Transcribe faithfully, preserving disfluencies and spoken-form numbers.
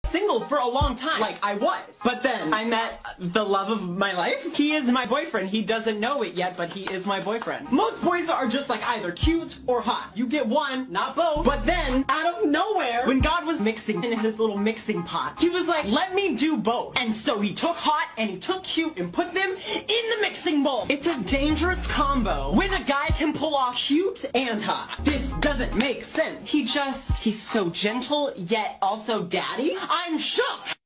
single for a long time, like I was. But then I met the love of my life. He is my boyfriend. He doesn't know it yet, but he is my boyfriend. Most boys are just like either cute or hot. You get one, not both. But then, out of nowhere, when God was mixing in his little mixing pot, he was like, let me do both. And so he took hot and he took cute and put them in the mixing bowl. It's a dangerous combo when a guy can pull off cute and hot. This doesn't make sense. He just, he's so gentle, yet also daddy. I'm shook.